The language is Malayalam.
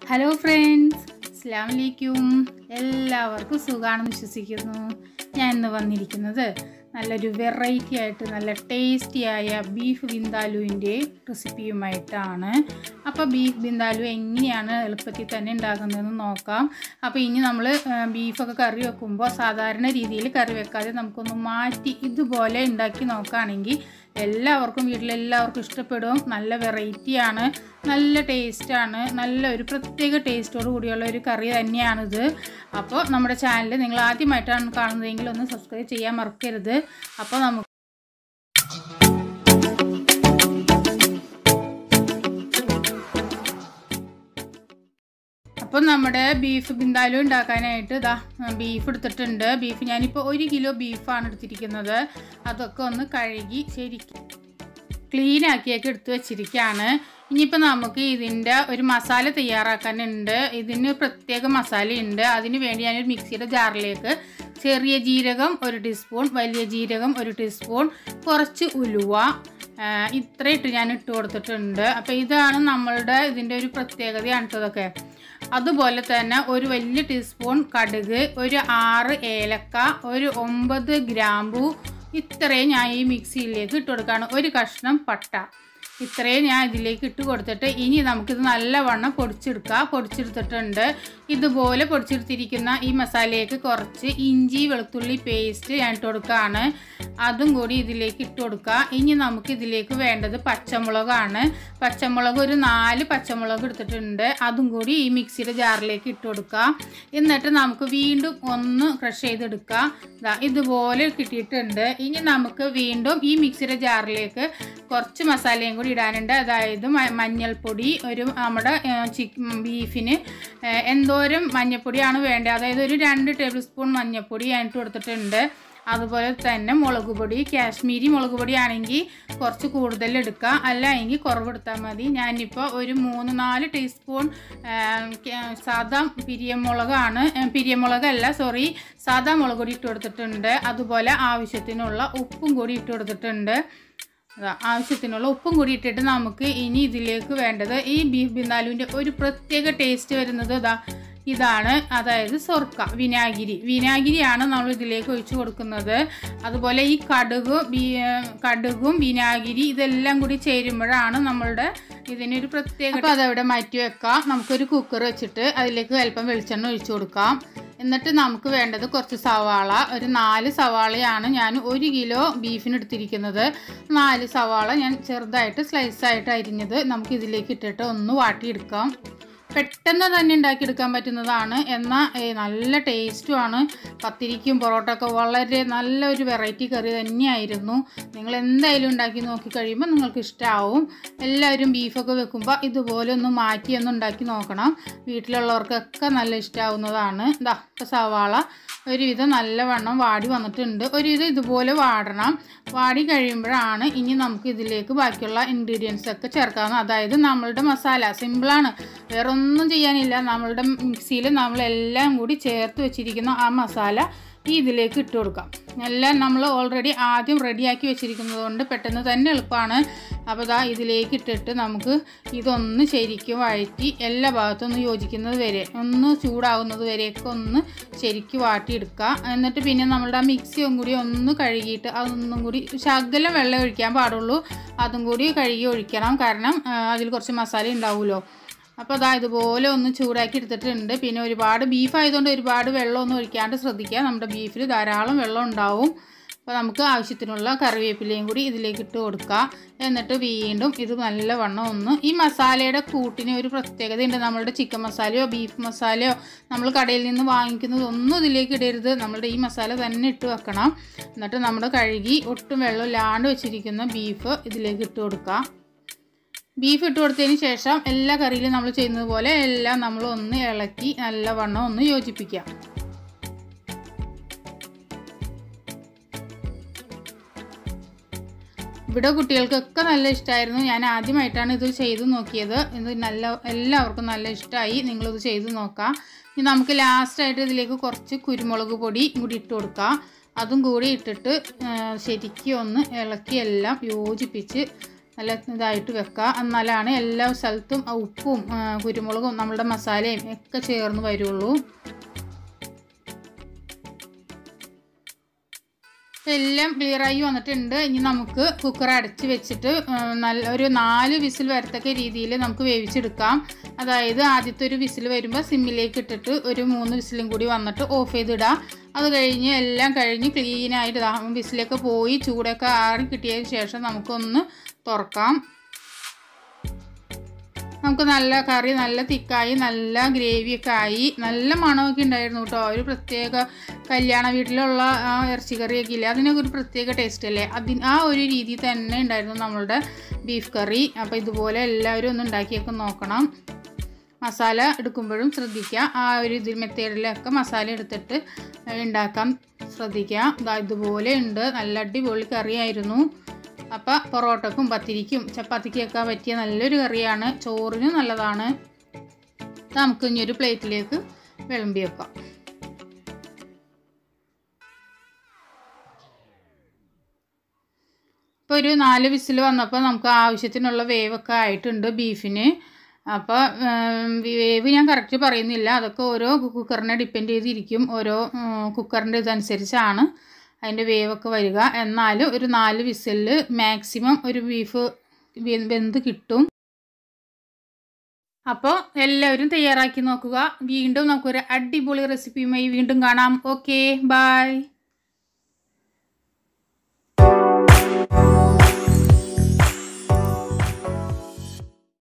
ഹലോ ഫ്രണ്ട്സ്, അസ്സലാമു അലൈക്കും. എല്ലാവർക്കും സുഖമാണെന്ന് വിശ്വസിക്കുന്നു. ഞാൻ ഇന്ന് വന്നിരിക്കുന്നത് നല്ലൊരു വെറൈറ്റി ആയിട്ട് നല്ല ടേസ്റ്റിയായ ബീഫ് ബിന്ദാലുവിൻ്റെ റെസിപ്പിയുമായിട്ടാണ്. അപ്പോൾ ബീഫ് ബിന്ദാലു എങ്ങനെയാണ് എളുപ്പത്തിൽ തന്നെ ഉണ്ടാക്കുന്നതെന്ന് നോക്കാം. അപ്പോൾ ഇനി നമ്മൾ ബീഫൊക്കെ കറി വെക്കുമ്പോൾ സാധാരണ രീതിയിൽ കറി വെക്കാതെ നമുക്കൊന്ന് മാറ്റി ഇതുപോലെ ഉണ്ടാക്കി നോക്കുകയാണെങ്കിൽ വീട്ടിലെല്ലാവർക്കും ഇഷ്ടപ്പെടും. നല്ല വെറൈറ്റിയാണ്, നല്ല ടേസ്റ്റാണ്, നല്ലൊരു പ്രത്യേക ടേസ്റ്റോട് കൂടിയുള്ള ഒരു കറി തന്നെയാണിത്. അപ്പോൾ നമ്മുടെ ചാനൽ നിങ്ങൾ ആദ്യമായിട്ടാണ് കാണുന്നതെങ്കിൽ ഒന്ന് സബ്സ്ക്രൈബ് ചെയ്യാൻ മറക്കരുത്. അപ്പോൾ നമ്മുടെ ബീഫ് ബിന്ദാലു ഉണ്ടാക്കാനായിട്ട് ബീഫ് എടുത്തിട്ടുണ്ട്. ബീഫ് ഞാനിപ്പോൾ 1 കിലോ ബീഫാണ് എടുത്തിരിക്കുന്നത്. അതൊക്കെ ഒന്ന് കഴുകി ശരിക്കും ക്ലീനാക്കിയൊക്കെ എടുത്ത് വെച്ചിരിക്കുകയാണ്. ഇനിയിപ്പോൾ നമുക്ക് ഇതിൻ്റെ ഒരു മസാല തയ്യാറാക്കാനുണ്ട്. ഇതിന് പ്രത്യേക മസാലയുണ്ട്. അതിന് വേണ്ടി ഞാനൊരു മിക്സിയുടെ ജാറിലേക്ക് ചെറിയ ജീരകം 1 ടീസ്പൂൺ, വലിയ ജീരകം 1 ടീസ്പൂൺ, കുറച്ച് ഉലുവ ഇത്രയിട്ട് ഞാൻ ഇട്ട് കൊടുത്തിട്ടുണ്ട്. അപ്പോൾ ഇതാണ് നമ്മളുടെ ഇതിൻ്റെ ഒരു പ്രത്യേകതയാണ് ഇതൊക്കെ. അതുപോലെ തന്നെ ഒരു വലിയ ടീസ്പൂൺ കടുക്, ഒരു 6 ഏലക്ക, ഒരു 9 ഗ്രാമ്പു, ഇത്രയും ഞാൻ ഈ മിക്സിയിലേക്ക് ഇട്ട് കൊടുക്കുകയാണ്. ഒരു കഷ്ണം പട്ട, ഇത്രയും ഞാൻ ഇതിലേക്ക് ഇട്ട് കൊടുത്തിട്ട് ഇനി നമുക്കിത് നല്ലവണ്ണം പൊടിച്ചെടുത്തിട്ടുണ്ട്. ഇതുപോലെ പൊടിച്ചെടുത്തിരിക്കുന്ന ഈ മസാലയ്ക്ക് കുറച്ച് ഇഞ്ചി വെളുത്തുള്ളി പേസ്റ്റ് ഞാൻ ഇട്ട് കൊടുക്കുകയാണ്. അതും കൂടി ഇതിലേക്ക് ഇട്ട് കൊടുക്കുക. ഇനി നമുക്ക് ഇതിലേക്ക് വേണ്ടത് പച്ചമുളകാണ്. പച്ചമുളക് ഒരു 4 പച്ചമുളക് എടുത്തിട്ടുണ്ട്. അതും കൂടി ഈ മിക്സിയുടെ ജാറിലേക്ക് ഇട്ട് കൊടുക്കുക. എന്നിട്ട് നമുക്ക് വീണ്ടും ഒന്ന് ക്രഷ് ചെയ്തെടുക്കുക. ഇതുപോലെ കിട്ടിയിട്ടുണ്ട്. ഇനി നമുക്ക് വീണ്ടും ഈ മിക്സിയുടെ ജാറിലേക്ക് കുറച്ച് മസാലയും കൂടി ഇടാനുണ്ട്. അതായത് മഞ്ഞൾപ്പൊടി, നമ്മുടെ ബീഫിന് എന്തോരം മഞ്ഞൾപ്പൊടിയാണ് വേണ്ടത്, അതായത് ഒരു 2 ടേബിൾ സ്പൂൺ മഞ്ഞൾപ്പൊടി ഞാൻ ഇട്ട് കൊടുത്തിട്ടുണ്ട്. അതുപോലെ തന്നെ മുളക് പൊടി, കാശ്മീരി മുളക് പൊടി ആണെങ്കിൽ കുറച്ച് കൂടുതൽ എടുക്കുക, അല്ല എങ്കിൽ കുറവെടുത്താൽ മതി. ഞാനിപ്പോൾ ഒരു 3-4 ടീസ്പൂൺ സാദാ സാദാ മുളക് പൊടി ഇട്ട് കൊടുത്തിട്ടുണ്ട്. അതുപോലെ ആവശ്യത്തിനുള്ള ഉപ്പും കൂടി ഇട്ട് കൊടുത്തിട്ടുണ്ട്. ആവശ്യത്തിനുള്ള ഉപ്പും കൂടി ഇട്ടിട്ട് നമുക്ക് ഇനി ഇതിലേക്ക് വേണ്ടത് ഈ ബീഫ് ബിന്ദാലുവിൻ്റെ ഒരു പ്രത്യേക ടേസ്റ്റ് വരുന്നത് ഇതാണ്. അതായത് വിനാഗിരിയാണ് നമ്മൾ ഇതിലേക്ക് ഒഴിച്ച് കൊടുക്കുന്നത്. അതുപോലെ ഈ കടുകും വിനാഗിരി ഇതെല്ലാം കൂടി ചേരുമ്പോഴാണ് നമ്മളുടെ ഇതിനൊരു പ്രത്യേക. അപ്പോൾ അതവിടെ മാറ്റി വെക്കാം. നമുക്കൊരു കുക്കർ വെച്ചിട്ട് അതിലേക്ക് അല്പം വെളിച്ചെണ്ണ ഒഴിച്ചു കൊടുക്കാം. എന്നിട്ട് നമുക്ക് വേണ്ടത് കുറച്ച് സവാള, ഒരു 4 സവാളയാണ് ഞാൻ 1 കിലോ ബീഫിന് എടുത്തിരിക്കുന്നത്. 4 സവാള ഞാൻ ചെറുതായിട്ട് സ്ലൈസായിട്ട് അരിഞ്ഞത് നമുക്ക് ഇതിലേക്ക് ഇട്ടിട്ട് ഒന്ന് വാട്ടിയെടുക്കാം. പെട്ടെന്ന് തന്നെ ഉണ്ടാക്കിയെടുക്കാൻ പറ്റുന്നതാണ്, എന്നാൽ നല്ല ടേസ്റ്റുമാണ്. പത്തിരിക്കും പൊറോട്ടയൊക്കെ വളരെ നല്ലൊരു വെറൈറ്റി കറി തന്നെയായിരുന്നു. നിങ്ങൾ എന്തായാലും ഉണ്ടാക്കി നോക്കി കഴിയുമ്പോൾ നിങ്ങൾക്ക് ഇഷ്ടമാവും. എല്ലാവരും ബീഫൊക്കെ വെക്കുമ്പോൾ ഇതുപോലെ ഒന്ന് മാറ്റിയൊന്ന് ഉണ്ടാക്കി നോക്കണം. വീട്ടിലുള്ളവർക്കൊക്കെ നല്ല ഇഷ്ടമാവുന്നതാണ്. സവാള ഒരുവിധം നല്ലവണ്ണം വാടി വന്നിട്ടുണ്ട്. ഒരുവിധം ഇതുപോലെ വാടണം. വാടി കഴിയുമ്പോഴാണ് ഇനി നമുക്ക് ഇതിലേക്ക് ബാക്കിയുള്ള ഇൻഗ്രീഡിയൻസ് ഒക്കെ ചേർക്കാവുന്നത്. അതായത് നമ്മളുടെ മസാല സിമ്പിളാണ്, വേറെ ഒന്നും ചെയ്യാനില്ല. നമ്മളുടെ മിക്സിയിൽ നമ്മളെല്ലാം കൂടി ചേർത്ത് വെച്ചിരിക്കുന്ന ആ മസാല ഇതിലേക്ക് ഇട്ട് കൊടുക്കാം. എല്ലാം നമ്മൾ ഓൾറെഡി ആദ്യം റെഡിയാക്കി വെച്ചിരിക്കുന്നത് കൊണ്ട് പെട്ടെന്ന് തന്നെ എളുപ്പമാണ്. അപ്പോൾ ഇതിലേക്ക് ഇട്ടിട്ട് നമുക്ക് ഇതൊന്ന് ശരിക്കും വഴറ്റി എല്ലാ ഭാഗത്തും ഒന്ന് യോജിക്കുന്നത് വരെ, ഒന്ന് ചൂടാവുന്നത് വരെയൊക്കെ ഒന്ന് ശരിക്കും വാട്ടിയെടുക്കുക. എന്നിട്ട് പിന്നെ നമ്മളുടെ ആ മിക്സിയും കൂടി ഒന്ന് കഴുകിയിട്ട് അതൊന്നും കൂടി ശകലം വെള്ളം ഒഴിക്കാൻ പാടുള്ളൂ. അതും കൂടി കഴുകി ഒഴിക്കണം, കാരണം അതിൽ കുറച്ച് മസാല ഉണ്ടാവുമല്ലോ. അപ്പോൾ ഇതുപോലെ ഒന്ന് ചൂടാക്കി എടുത്തിട്ടുണ്ട്. പിന്നെ ഒരുപാട് ബീഫ് ആയതുകൊണ്ട് ഒരുപാട് വെള്ളമൊന്നും ഒഴിക്കാണ്ട് ശ്രദ്ധിക്കുക. നമ്മുടെ ബീഫിൽ ധാരാളം വെള്ളം ഉണ്ടാവും. അപ്പോൾ നമുക്ക് ആവശ്യത്തിനുള്ള കറിവേപ്പിലയും കൂടി ഇതിലേക്ക് ഇട്ട് കൊടുക്കുക. എന്നിട്ട് വീണ്ടും ഇത് നല്ലവണ്ണം ഒന്ന് ഈ മസാലയുടെ കൂട്ടിന് ഒരു പ്രത്യേകതയുണ്ട്. നമ്മളുടെ ചിക്കൻ മസാലയോ ബീഫ് മസാലയോ നമ്മൾ കടയിൽ നിന്ന് വാങ്ങിക്കുന്നതൊന്നും ഇതിലേക്ക് ഇടരുത്. നമ്മളുടെ ഈ മസാല തന്നെ ഇട്ട് വെക്കണം. എന്നിട്ട് നമ്മൾ കഴുകി ഒട്ടും വെള്ളം ഇല്ലാണ്ട് വെച്ചിരിക്കുന്ന ബീഫ് ഇതിലേക്ക് ഇട്ട് കൊടുക്കുക. ബീഫ് ഇട്ട് കൊടുത്തതിന് ശേഷം എല്ലാ കറിയിലും നമ്മൾ ചെയ്യുന്നത് പോലെ എല്ലാം നമ്മൾ ഒന്ന് ഇളക്കി നല്ലവണ്ണം ഒന്ന് യോജിപ്പിക്കാം. ഇവിടെ കുട്ടികൾക്കൊക്കെ നല്ല ഇഷ്ടമായിരുന്നു. ഞാൻ ആദ്യമായിട്ടാണ് ഇത് ചെയ്ത് നോക്കിയത്. ഇത് എല്ലാവർക്കും നല്ല ഇഷ്ടമായി. നിങ്ങളിത് ചെയ്ത് നോക്കാം. ഇനി നമുക്ക് ലാസ്റ്റായിട്ട് ഇതിലേക്ക് കുറച്ച് കുരുമുളക് പൊടി കൂടി ഇട്ട് കൊടുക്കാം. അതും കൂടി ഇട്ടിട്ട് ശരിക്കും ഒന്ന് ഇളക്കി എല്ലാം യോജിപ്പിച്ച് നല്ല ഇതായിട്ട് വെക്കുക. എന്നാലാണ് എല്ലാ സ്ഥലത്തും ഉപ്പും കുരുമുളകും നമ്മളുടെ മസാലയും ഒക്കെ ചേർന്ന് വരുള്ളൂ. എല്ലാം ക്ലിയറായി വന്നിട്ടുണ്ട്. ഇനി നമുക്ക് കുക്കർ അടച്ച് വെച്ചിട്ട് ഒരു 4 വിസിൽ വരത്തക്ക രീതിയിൽ നമുക്ക് വേവിച്ചെടുക്കാം. അതായത് ആദ്യത്തെ ഒരു വിസിൽ വരുമ്പോൾ സിമ്മിലേക്ക് ഇട്ടിട്ട് ഒരു 3 വിസിലും കൂടി വന്നിട്ട് ഓഫ് ചെയ്തിടാം. അത് കഴിഞ്ഞ് എല്ലാം കഴിഞ്ഞ് ക്ലീനായിട്ട് വിസിലൊക്കെ പോയി ചൂടൊക്കെ ആറി കിട്ടിയതിന് ശേഷം നമുക്കൊന്ന് തുറക്കാം. നമുക്ക് നല്ല കറി നല്ല തിക്കായി നല്ല ഗ്രേവിയൊക്കെ ആയി നല്ല മണമൊക്കെ ഉണ്ടായിരുന്നു കേട്ടോ. ഒരു പ്രത്യേക കല്യാണ വീട്ടിലുള്ള ഇറച്ചിക്കറിയൊക്കെ ഇല്ലേ, അതിനൊക്കെ ഒരു പ്രത്യേക ടേസ്റ്റ് അല്ലേ, ആ ഒരു രീതി തന്നെ ഉണ്ടായിരുന്നു നമ്മളുടെ ബീഫ് കറി. അപ്പോൾ ഇതുപോലെ എല്ലാവരും ഒന്ന് ഉണ്ടാക്കിയൊക്കെ നോക്കണം. മസാല എടുക്കുമ്പോഴും ശ്രദ്ധിക്കുക, ആ ഒരു മെത്തേഡിലൊക്കെ മസാല എടുത്തിട്ട് ഉണ്ടാക്കാൻ ശ്രദ്ധിക്കുക. ഇതുപോലെ ഉണ്ട്, നല്ല അടിപൊളി കറിയായിരുന്നു. അപ്പോൾ പൊറോട്ടക്കും പത്തിരിക്കും ചപ്പാത്തിക്കൊക്കെ പറ്റിയ നല്ലൊരു കറിയാണ്, ചോറിന് നല്ലതാണ്. നമുക്ക് ഇനി ഒരു പ്ലേറ്റിലേക്ക് വിളമ്പി വെക്കാം. ഇപ്പോൾ ഒരു 4 വിസിൽ വന്നപ്പോൾ നമുക്ക് ആവശ്യത്തിനുള്ള വേവൊക്കെ ആയിട്ടുണ്ട് ബീഫിന്. അപ്പോൾ വേവ് ഞാൻ കറക്റ്റ് പറയുന്നില്ല, അതൊക്കെ ഓരോ കുക്കറിനെ ഡിപ്പെൻഡ് ചെയ്തിരിക്കും. ഓരോ കുക്കറിൻ്റെ ഇതനുസരിച്ചാണ് അതിൻ്റെ വേവൊക്കെ വരിക. എന്നാലും ഒരു 4 വിസിലിൽ മാക്സിമം ഒരു ബീഫ് വെന്ത് കിട്ടും. അപ്പോൾ എല്ലാവരും തയ്യാറാക്കി നോക്കുക. വീണ്ടും നമുക്കൊരു അടിപൊളി റെസിപ്പിയുമായി വീണ്ടും കാണാം. Okay, by.